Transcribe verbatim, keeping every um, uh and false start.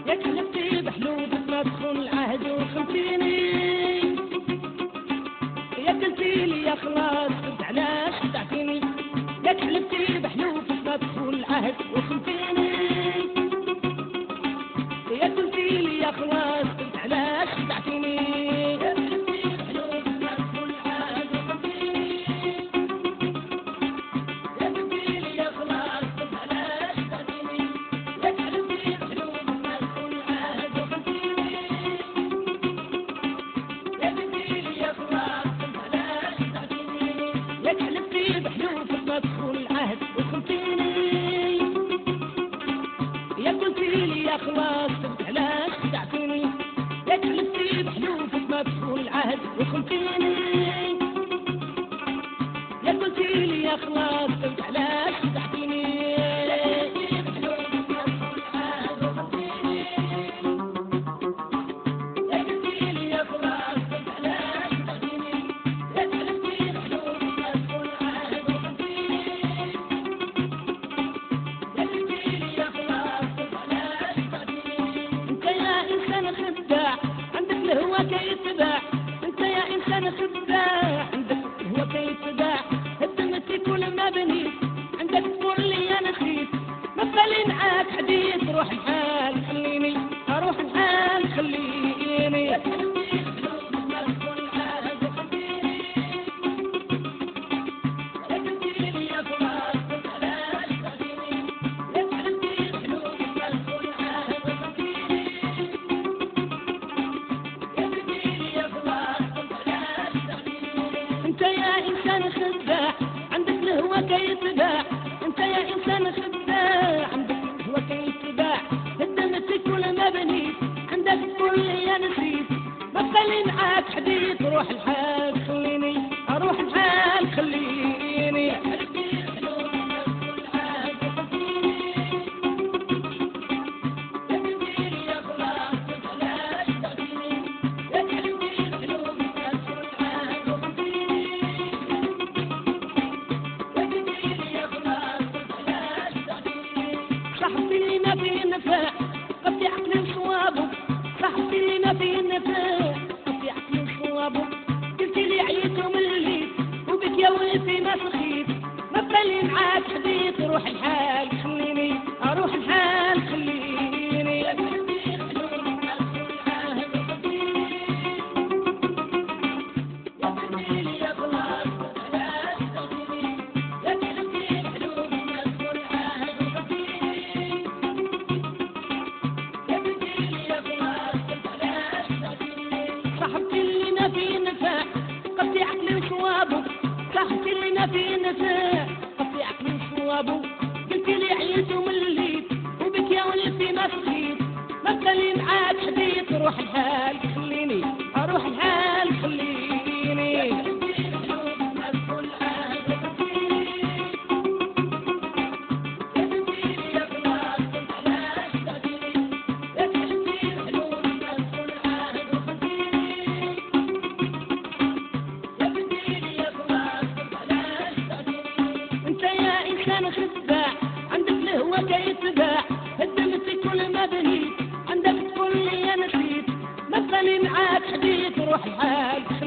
ياك حلفتي بحلوفك ما تخون العهد وخنتيني، يا قلتي لي يا خلاص قلت علاش خدعتيني، ياك حلفتي بحلوفك ما تخون العهد وخنتيني، يا قلتي لي يا خلاص قلت علاش خدعتيني، خلاص قلت علاش خدعتيني، ياك حلفتي بحلوفك ما تخون العهد وخنتيني، يا قلتي لي يا خلاص قلت علاش خدعتيني، يا قلتي لي يا خلاص قلت علاش خدعتيني، ياك حلفتي بحلوفك ما تخون العهد وخنتيني، يا قلتي لي يا خلاص قلت علاش خداع عندك الهوى كيتباع، انت يا انسان خداع عندك الهوى كيتباع، هدمتي كل ما بنيت عندك تقول لي انا خيت، ما بالي معاك حديث روح الحال خليني اروح الحال خليني، انت يا انسان خداع عندك الهوى كيتباع، انت يا انسان خداع عندك الهوى كيتباع، هدمتك كل ما بنيت عندك تقول لي انا نسيت، ما بالي معاك حديث روح الحال خليني اروح الحال خليني، صاحبتي لينا في النفاع قصدي عقلي وصوابه، صاحبتي لينا في النفاع قصدي عقلي وصوابه، قلتي لي عييت ومليت وبك يا ولدي ما سخيت، ما بالي معاك حديث روح الحال خليني اروح الحال خليني، صاحبتي لينا في النفاع قصدي عقلي وصوابه، صاحبتي لينا في النفاع قصدي عقلي وصوابه، قلتي لي عييت ومليت وبك يا ولدي ما سخيت، ما بالي معاك حديث روح الحال خليني اروح الحال خليني، انت يا انسان خداع عندك الهوى كيتباع، هدمتي كل ما بنيت عندك تقول لي انا نسيت، ما بالي معاك حديث روح الحال